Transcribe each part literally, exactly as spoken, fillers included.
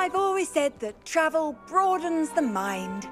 I've always said that travel broadens the mind.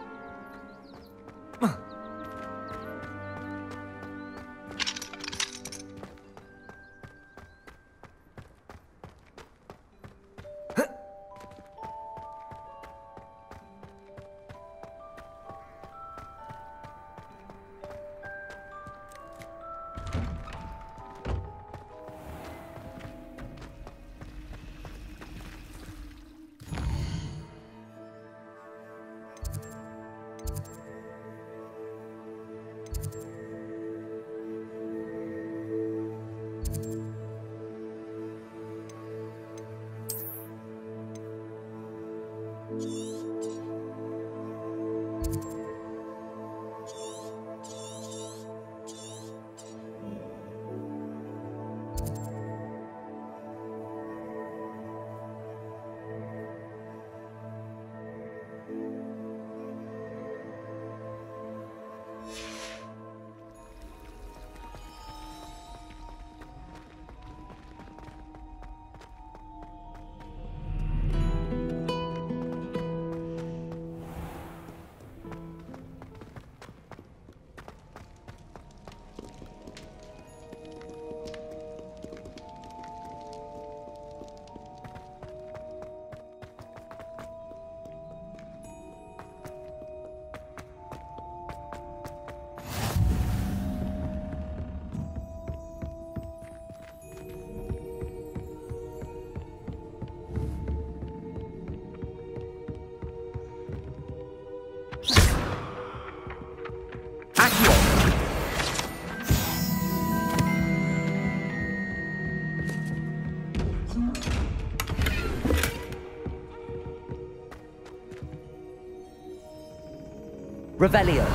Revelio.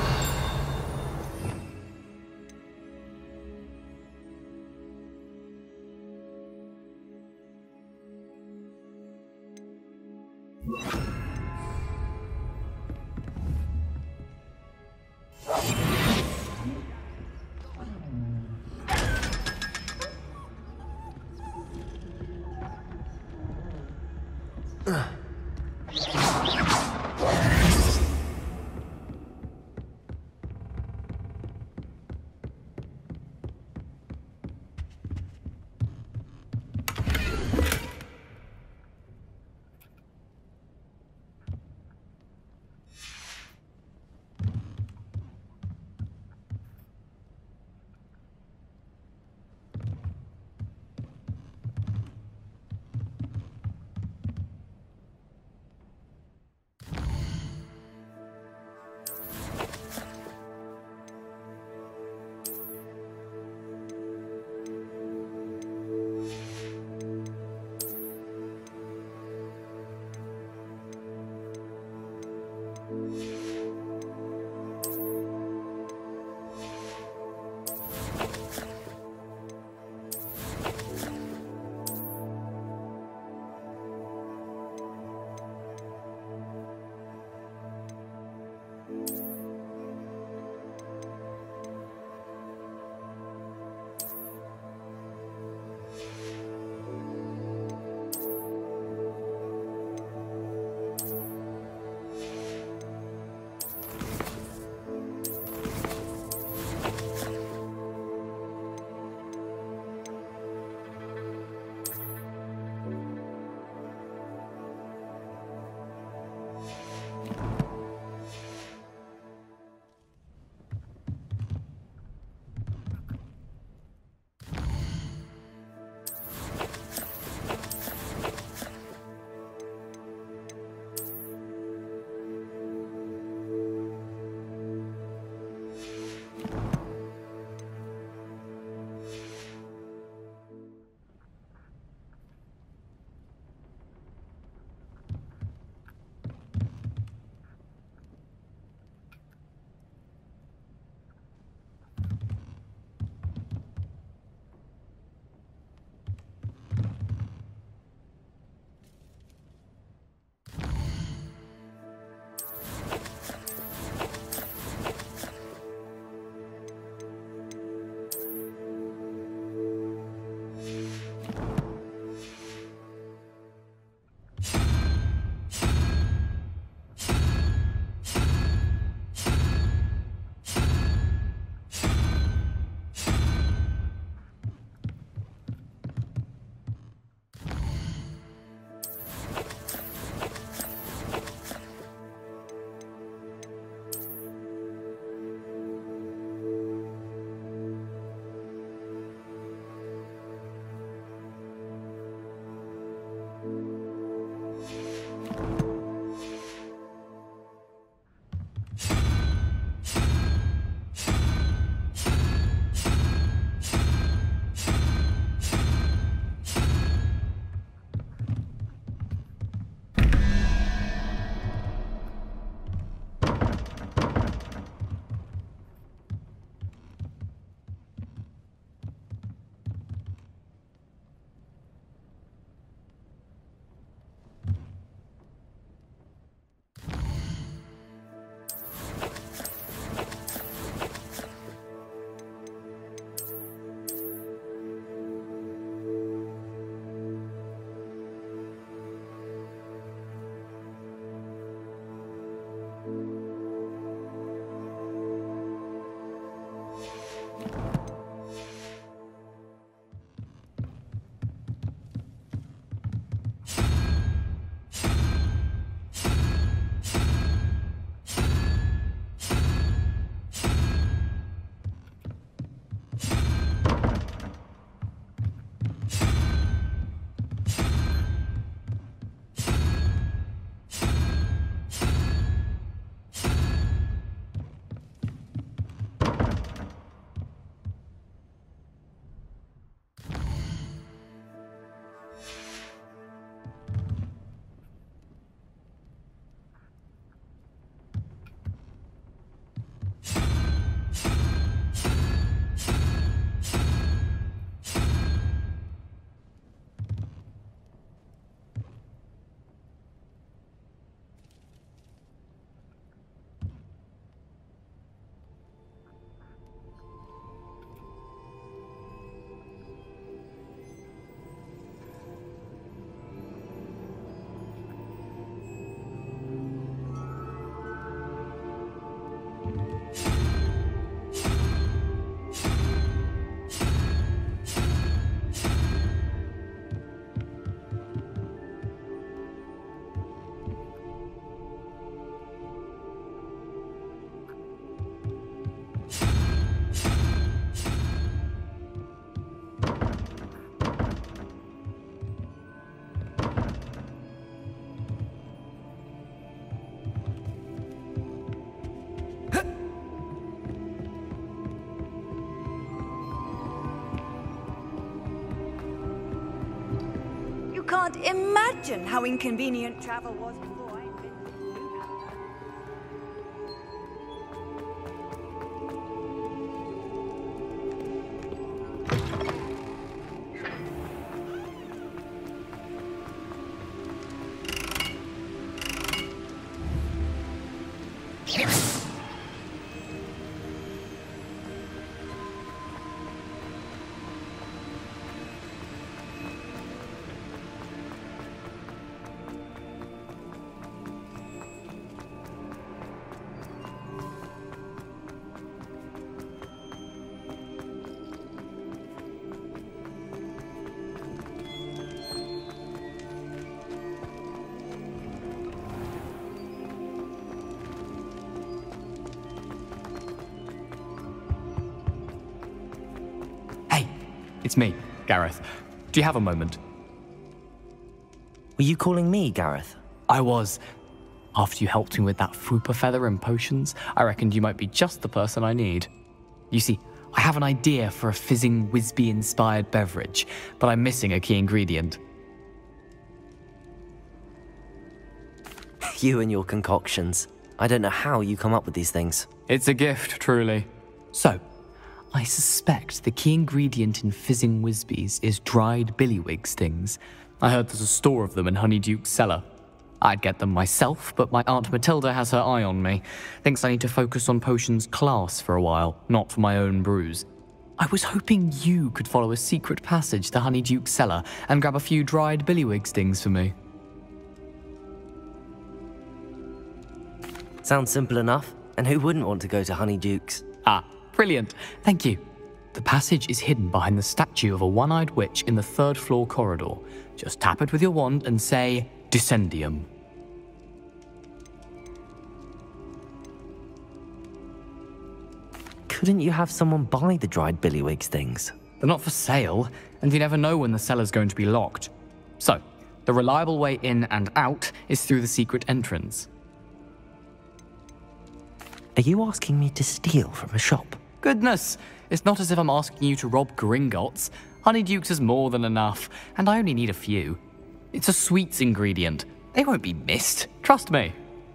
can't imagine how inconvenient travel was before I invented blue powder. It's me, Gareth. Do you have a moment? Were you calling me, Gareth? I was. After you helped me with that Fupa feather and potions, I reckoned you might be just the person I need. You see, I have an idea for a fizzing Whizbee-inspired beverage, but I'm missing a key ingredient. You and your concoctions. I don't know how you come up with these things. It's a gift, truly. So, I suspect the key ingredient in fizzing Whizbees is dried billywig stings. I heard there's a store of them in Honeyduke's cellar. I'd get them myself, but my Aunt Matilda has her eye on me. Thinks I need to focus on potions class for a while, not for my own brews. I was hoping you could follow a secret passage to Honeyduke's cellar and grab a few dried billywig stings for me. Sounds simple enough, and who wouldn't want to go to Honeyduke's? Ah, brilliant. Thank you. The passage is hidden behind the statue of a one-eyed witch in the third floor corridor. Just tap it with your wand and say, Descendium. Couldn't you have someone buy the dried billywig stings? They're not for sale, and you never know when the cellar's going to be locked. So, the reliable way in and out is through the secret entrance. Are you asking me to steal from a shop? Goodness, it's not as if I'm asking you to rob Gringotts. Honeyduke's is more than enough, and I only need a few. It's a sweets ingredient. They won't be missed. Trust me.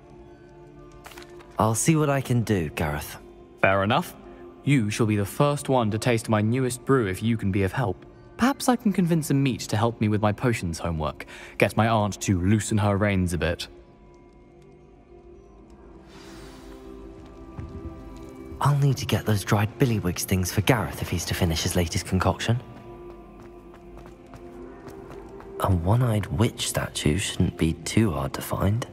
I'll see what I can do, Gareth. Fair enough. You shall be the first one to taste my newest brew if you can be of help. Perhaps I can convince a meat to help me with my potions homework. Get my aunt to loosen her reins a bit. I'll need to get those dried billywig stings for Gareth if he's to finish his latest concoction. A one-eyed witch statue shouldn't be too hard to find.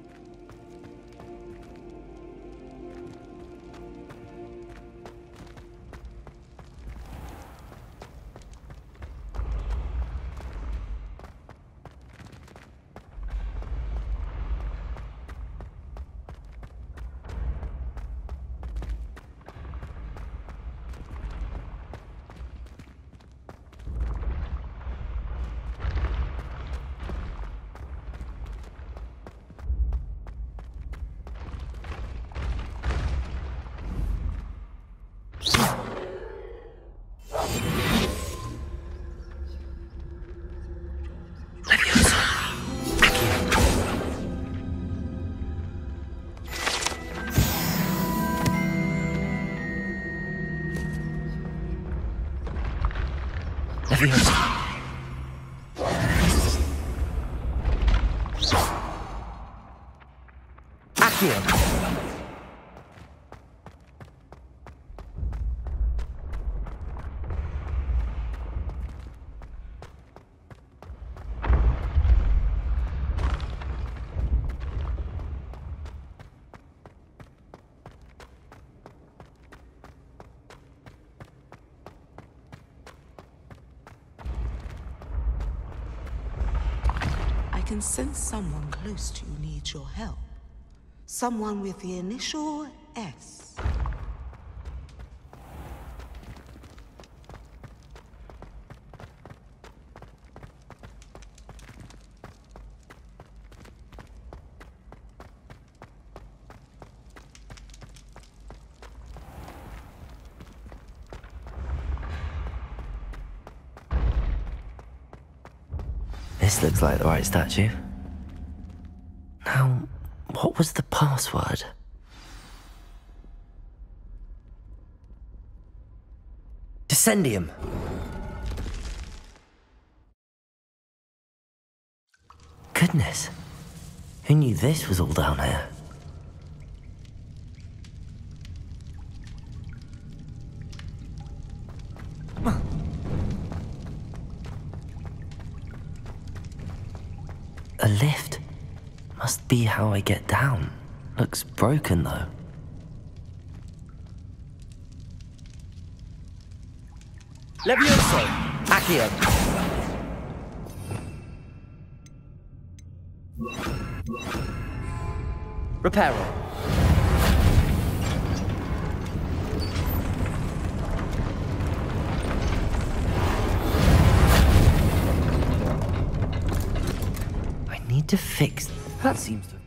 I can sense someone close to you needs your help. Someone with the initial S. This looks like the right statue. Now, what was the password? Descendium! Goodness, who knew this was all down here? A lift. Must be how I get down. Looks broken though. Levioso! Accio! Reparo! I need to fix... That seems to...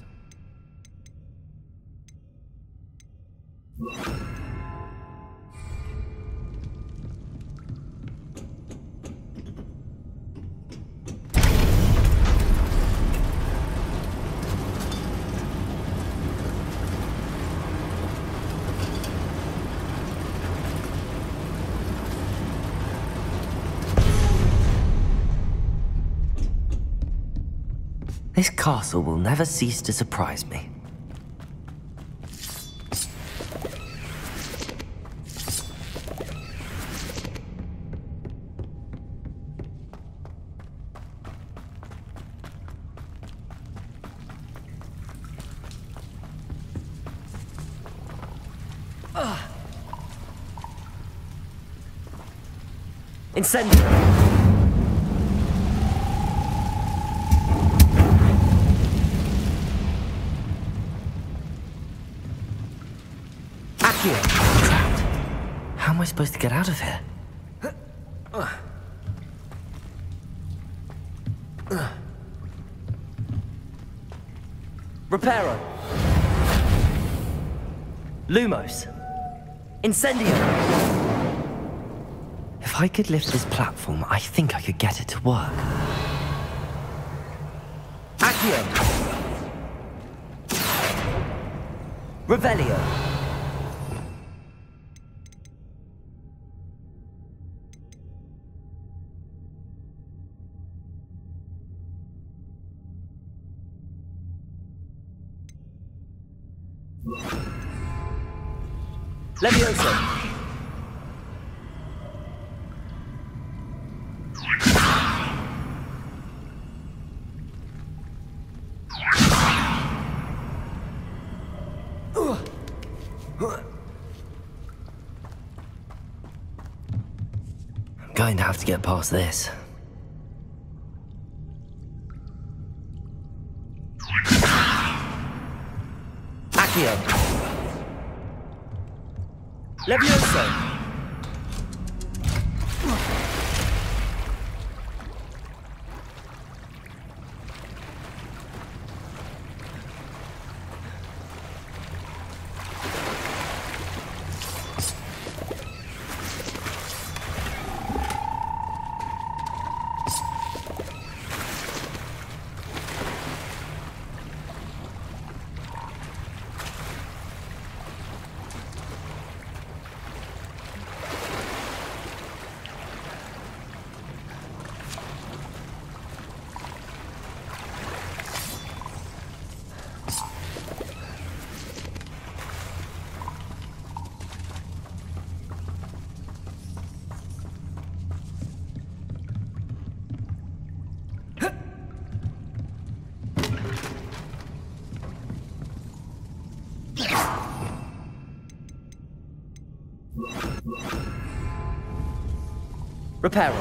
This castle will never cease to surprise me. Incendio! Trapped. How am I supposed to get out of here? Reparo! Lumos! Incendio! If I could lift this platform, I think I could get it to work. Accio! Revelio! Levioso! I'm going to have to get past this. Accio! Levioso! Reparo!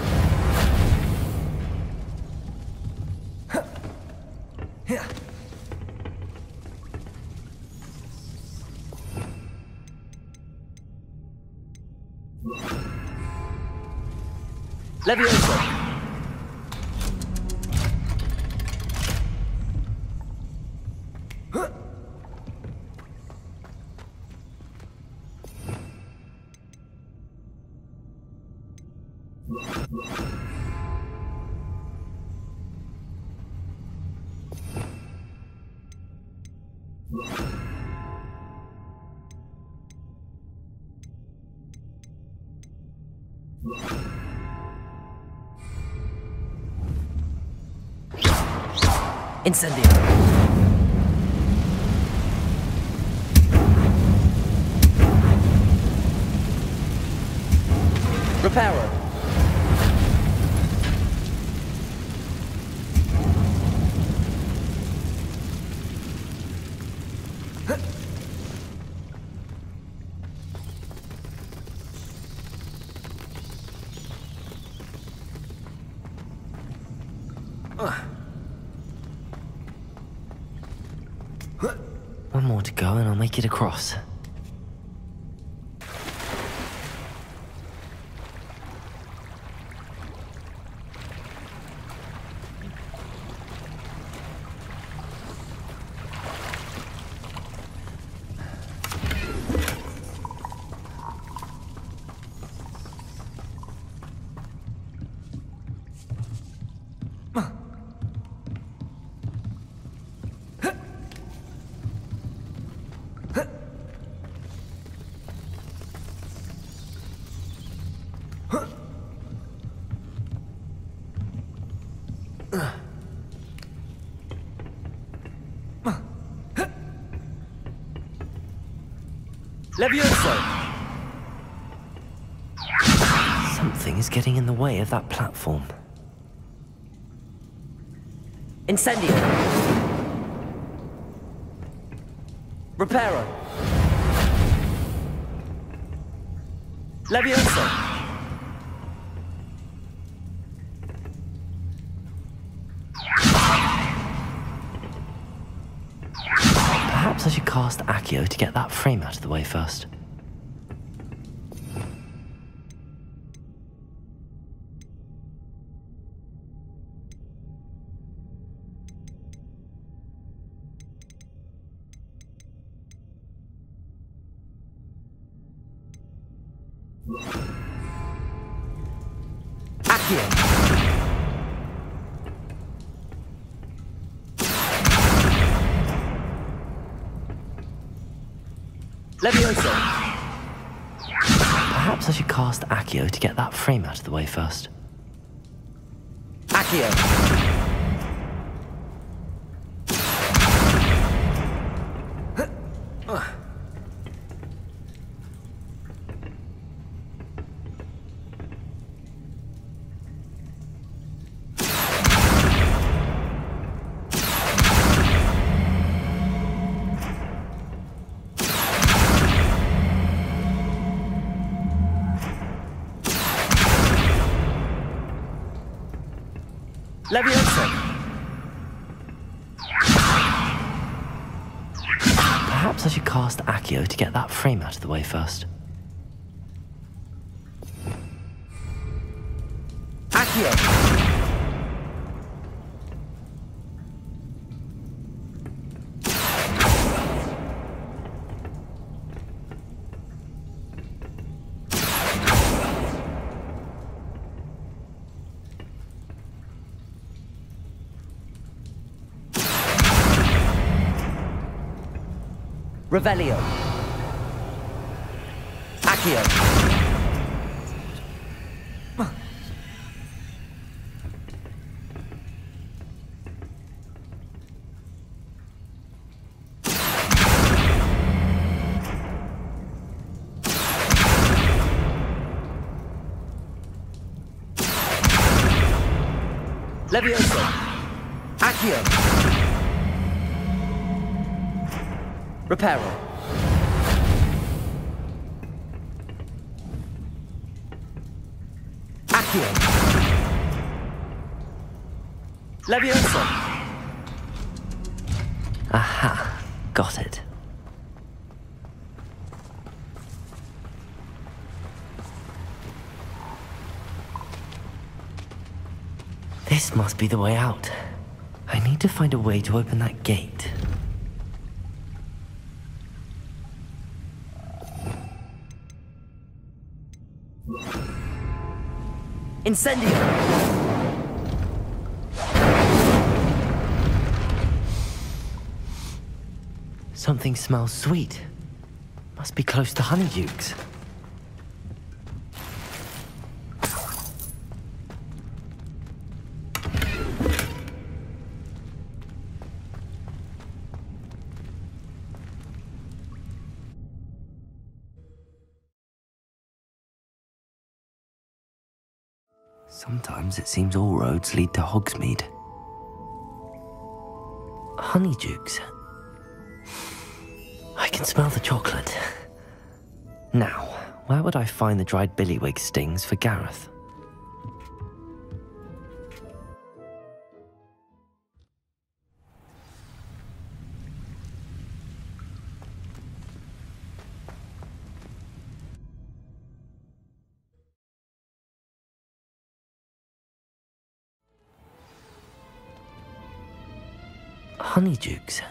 Levioso! Incendio. Reparo. One more to go and I'll make it across. Levioso! Something is getting in the way of that platform. Incendio! Reparo! Levioso! Perhaps I should cast Accio to get that frame out of the way first. Accio! Levioso! Perhaps I should cast Accio to get that frame out of the way first. Accio! Levioso! Perhaps I should cast Accio to get that frame out of the way first. Accio! Revelio. Accio. Levioso. Accio. Reparo. Accio. Levioso. Aha, got it. This must be the way out. I need to find a way to open that gate. Incendio! Something smells sweet. Must be close to Honeydukes. Sometimes it seems all roads lead to Hogsmeade. Honeydukes. I can smell the chocolate. Now, where would I find the dried billywig stings for Gareth? Honeydukes.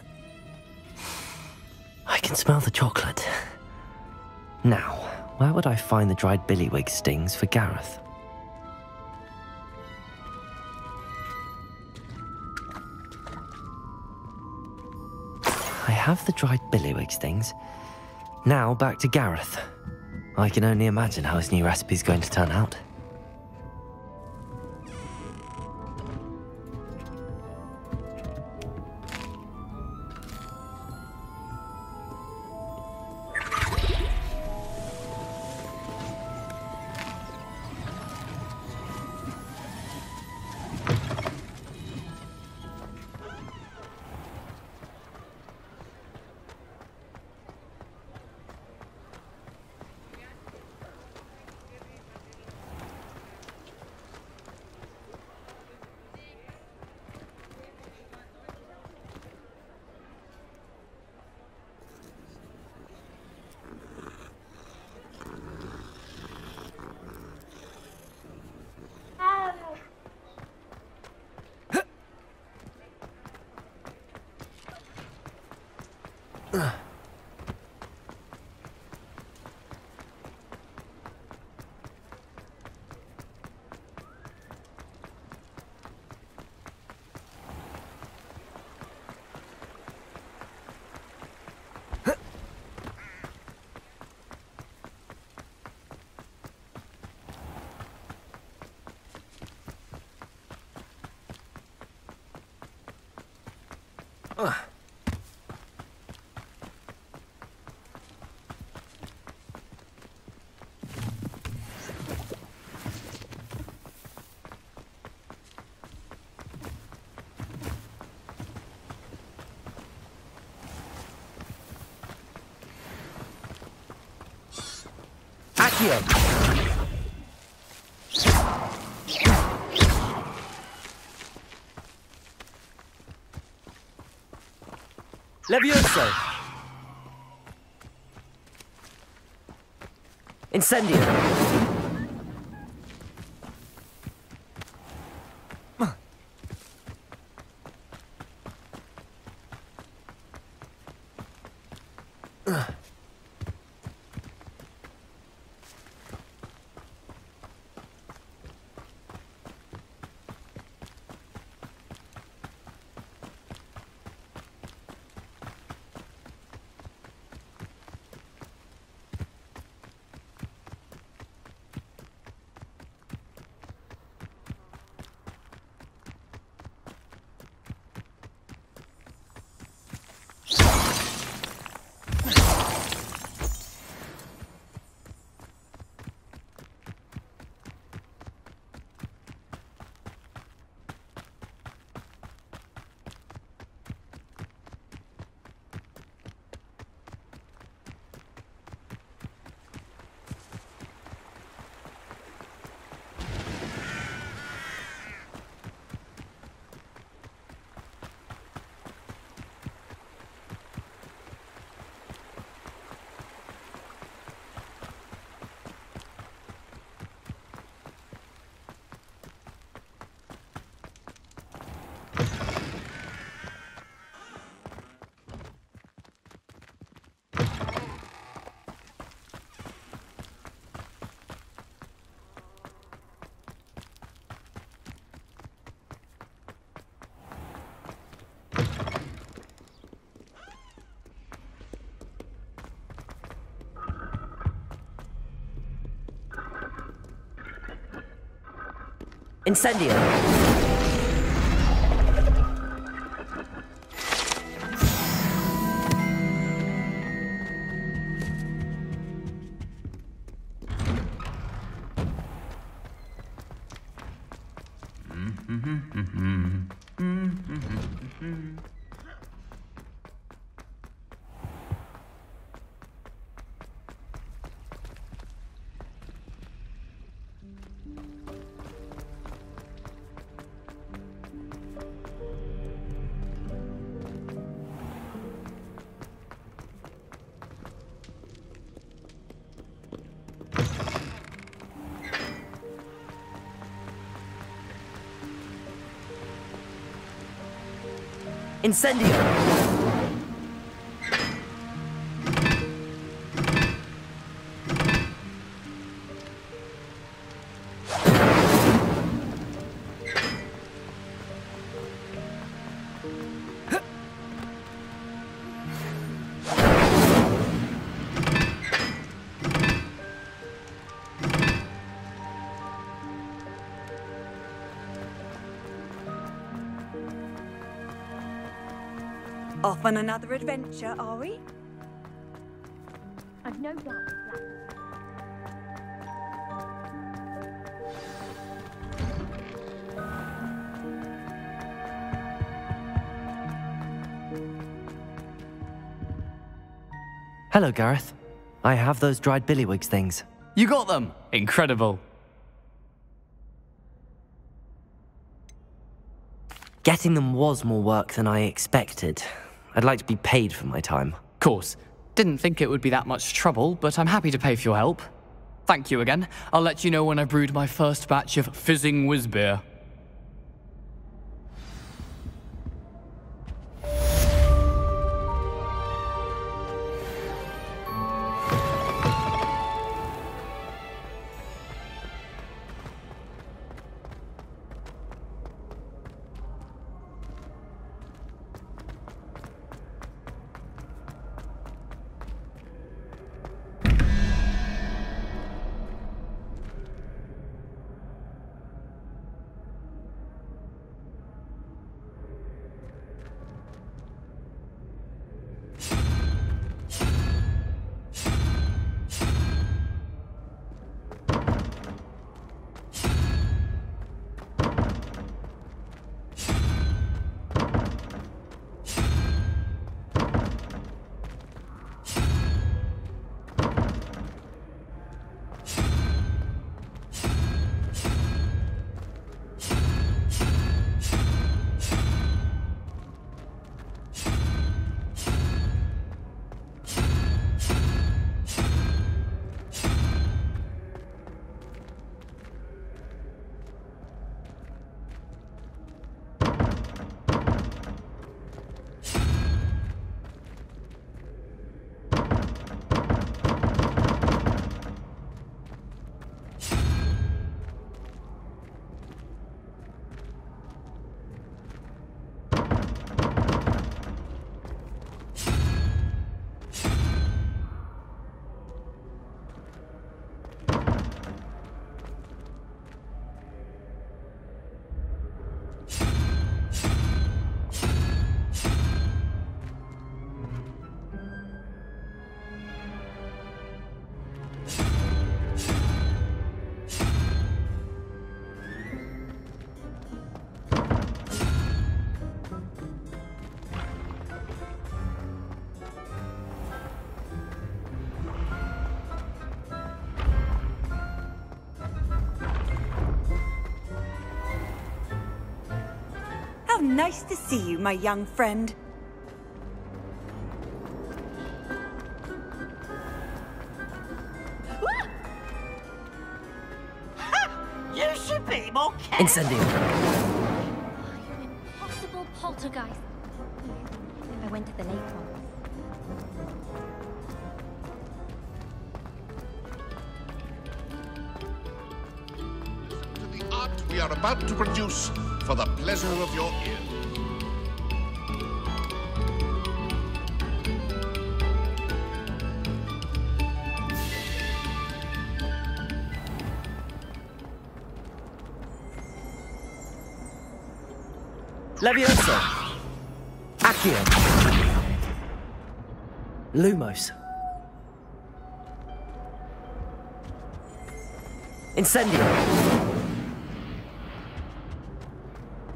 I can smell the chocolate. Now, where would I find the dried billywig stings for Gareth? I have the dried billywig stings. Now back to Gareth. I can only imagine how his new recipe's going to turn out. Ugh. Accio! Levioso! Incendio! Incendio! Incendio! Off on another adventure, are we? I've no doubt that. Hello, Gareth. I have those dried billywigs things. You got them! Incredible. Getting them was more work than I expected. I'd like to be paid for my time. Course. Didn't think it would be that much trouble, but I'm happy to pay for your help. Thank you again. I'll let you know when I brewed my first batch of fizzing whiz beer. How nice to see you, my young friend. You should be more careful. Incendio! You impossible poltergeist. I went to the lake once. To the art we are about to produce for the pleasure of your ear. Levioso! Accio! Lumos! Incendio!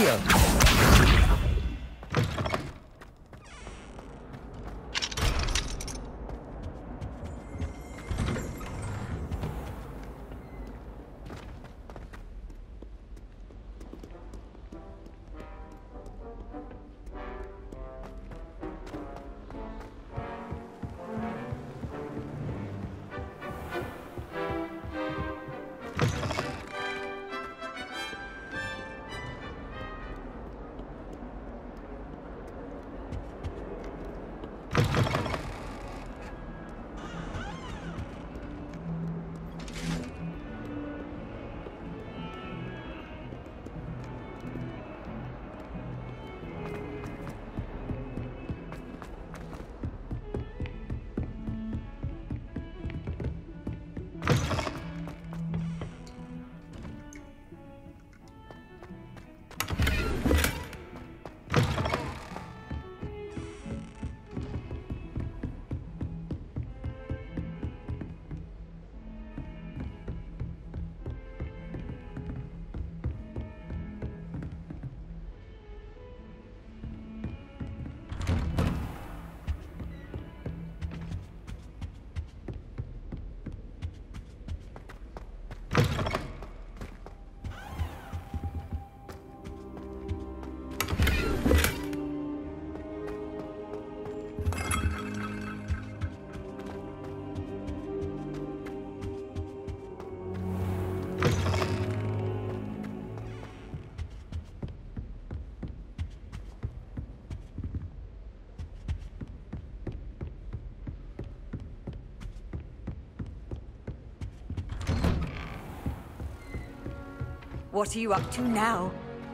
Accio! What are you up to now?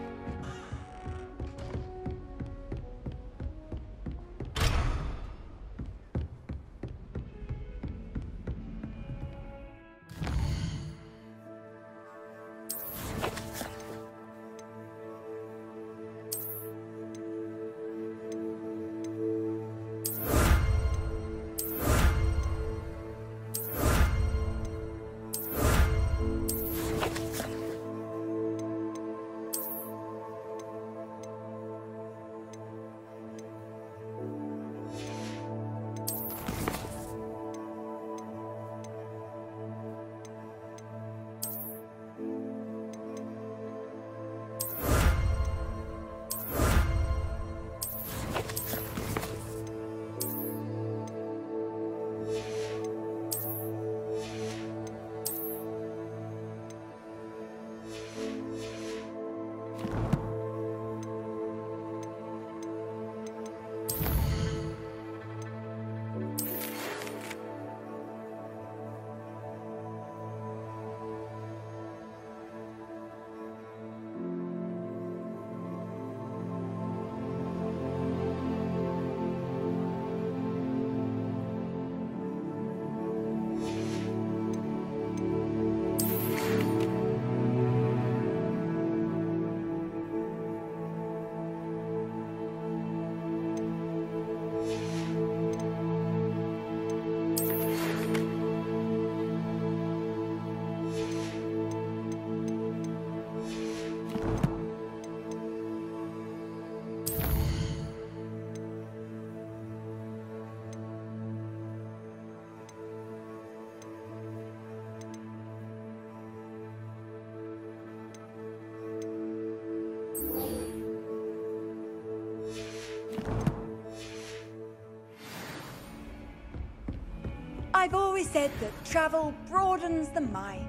I've always said that travel broadens the mind.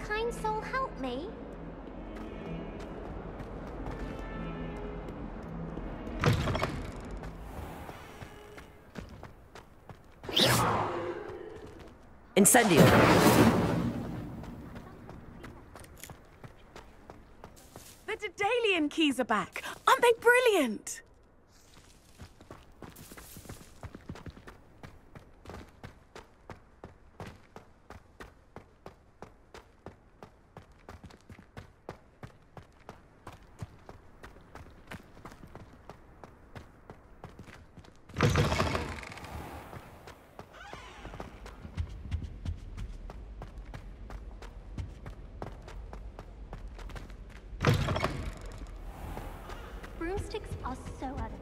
kind soul help me? Incendio! The Daedalian keys are back! Aren't they brilliant? Broomsticks are so elegant.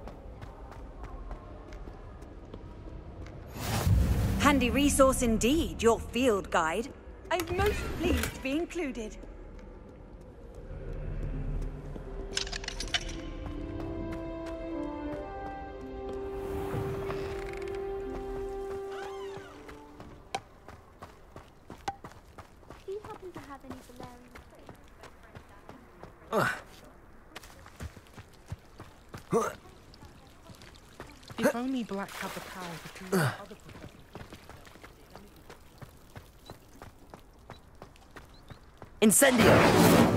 Handy resource indeed, your field guide. I'm most pleased to be included. Do you happen to have any Valerian traits? If only Black had the power to treat other professors. Incendio!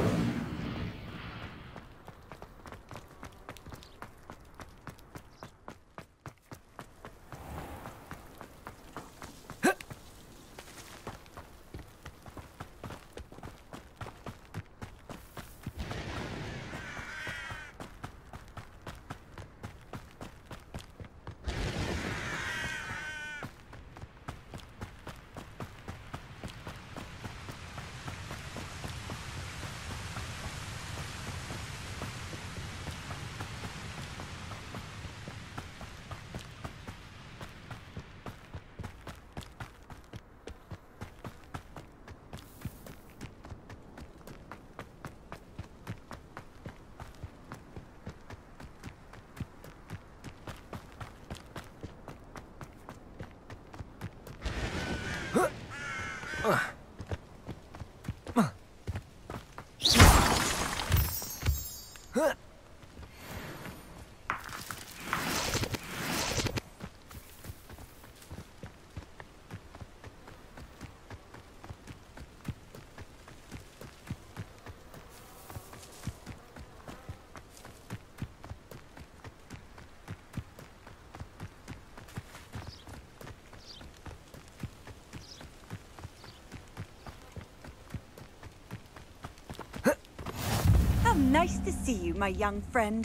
How nice to see you, my young friend.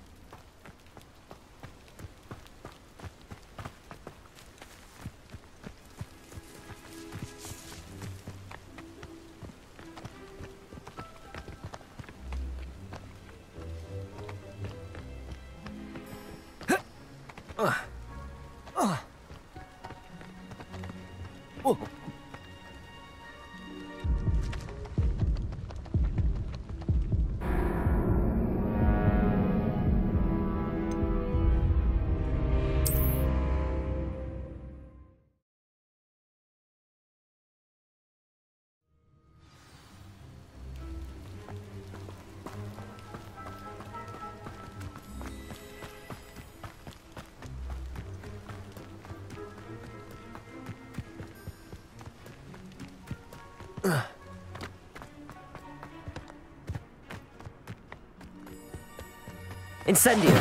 Incendio!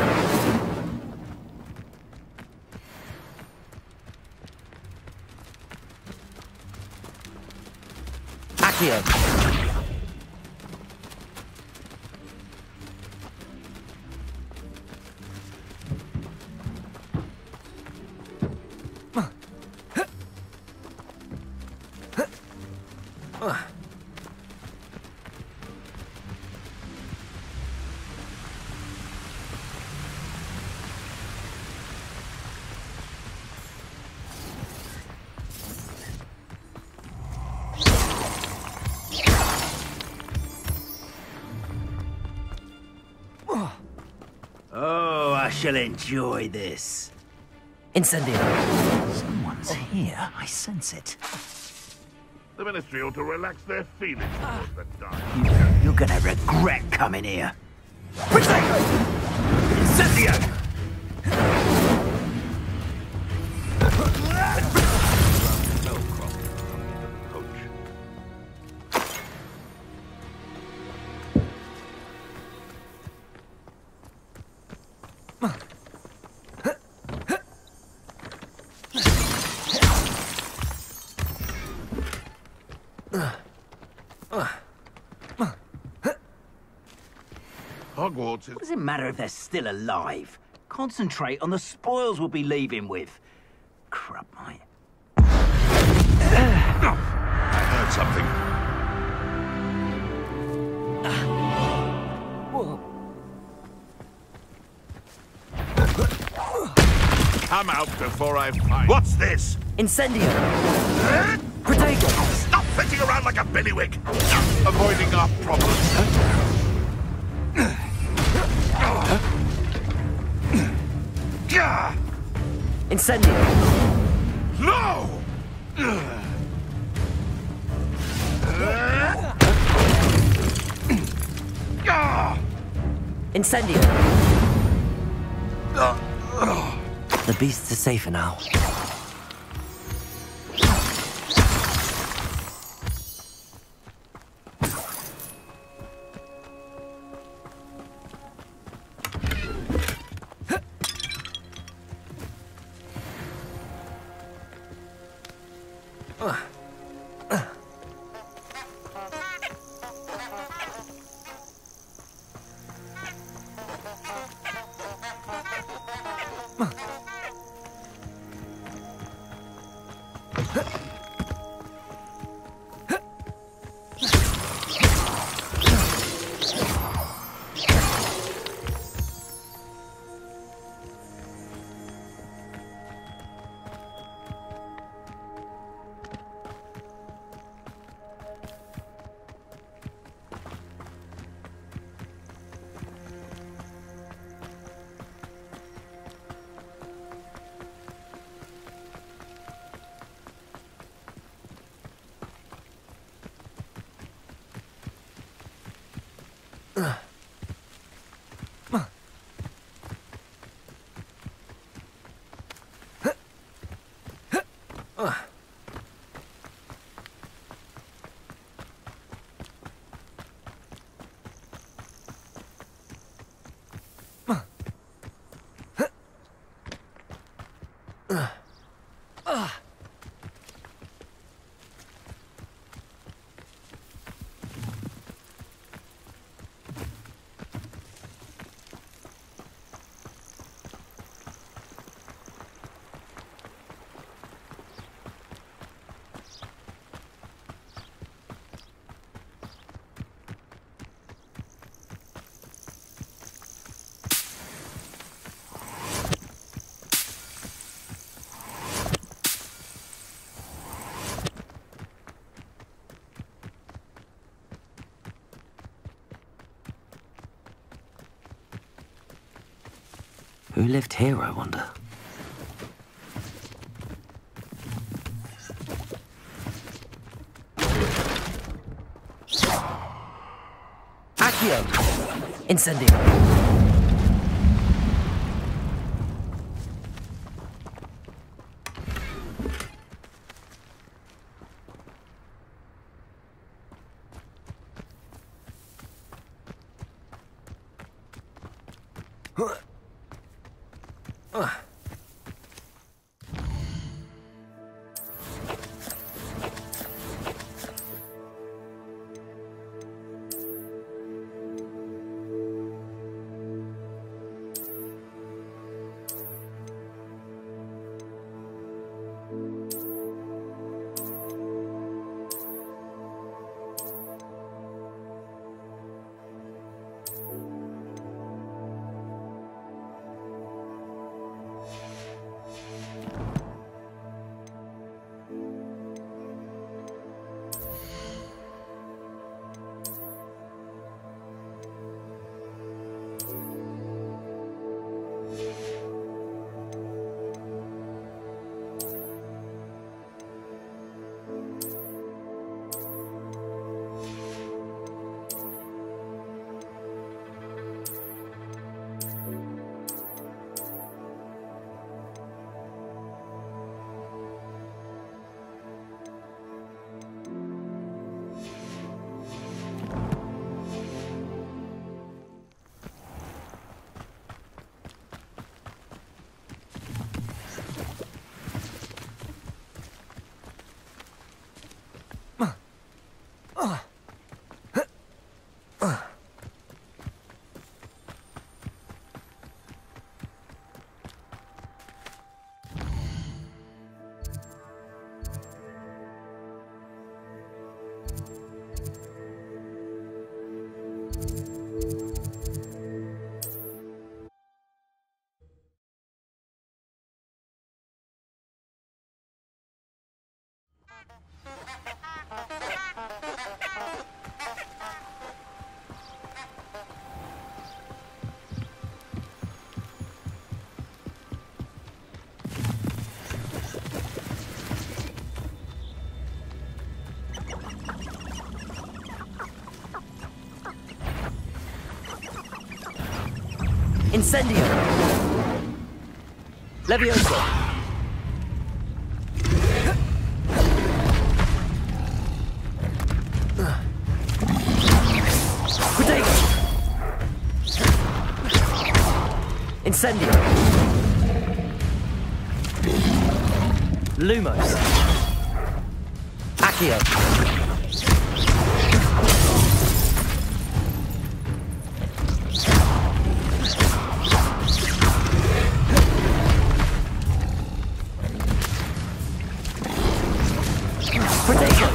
Accio! Oh, I shall enjoy this. Incendio! Someone's here. I sense it. The Ministry ought to relax their feelings towards the dying. You're gonna regret coming here. Protego! Incendio! Hogwarts is... What does it matter if they're still alive? Concentrate on the spoils we'll be leaving with. Crap, mate. I heard something. Come out before I find... What's this? Incendio! Protego! Stop flitting around like a billywig! Avoiding our problems. Incendio! No! Incendio! The beasts are safer now. Who lived here, I wonder? Accio! Incendio! Incendio! Levioso! Incendio! Lumos! Accio! Protego!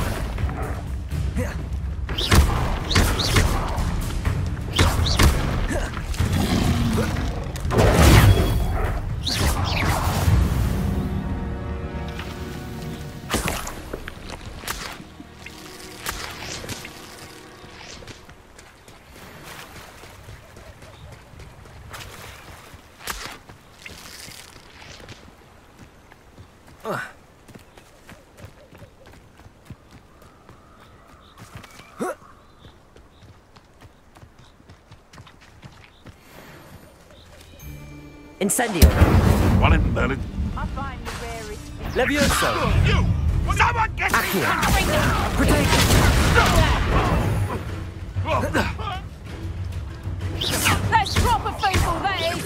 Incendio! One in Merlin. I find the rarest. Levioso! You! Someone get me! Accio! Protego! That's proper faithful, that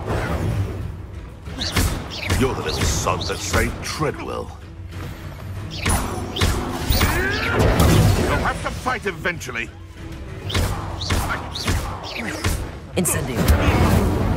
is. You're the little son that saved Treadwell. You'll have to fight eventually. Incendio!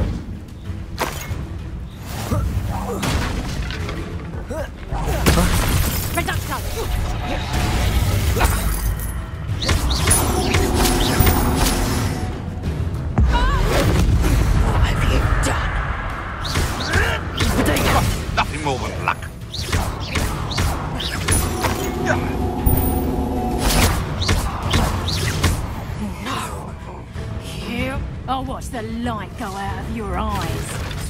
Nothing more than luck. No. You. I'll watch the light go out of your eyes.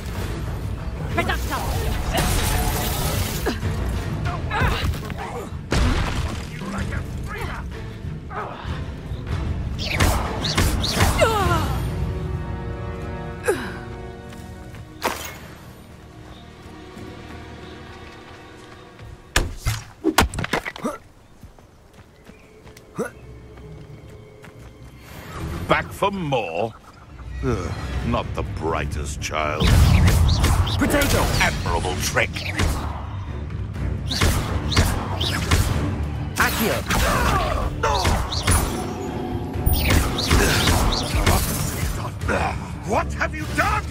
Back for more? Ugh, not the brightest child. Protego! Admirable trick. Accio! What have you done?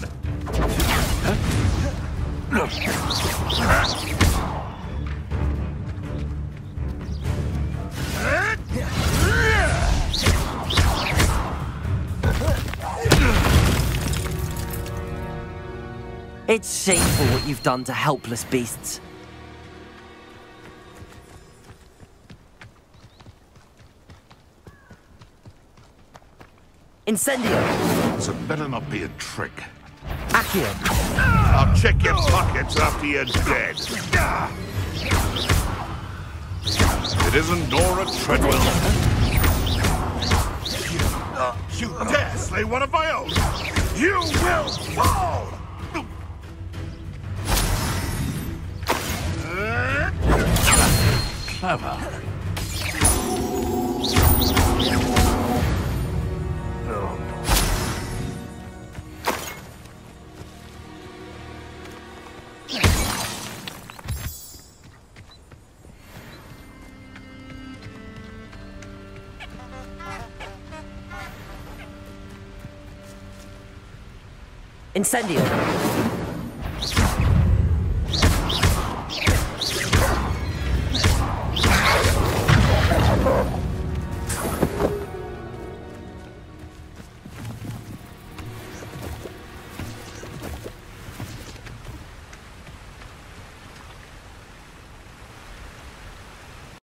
It's shameful what you've done to helpless beasts. Incendio! So it better not be a trick. Accio! I'll check your pockets after you're dead. It isn't Nora Treadwell. Uh, you dare slay one of my own! You will fall! Clever. Incendio!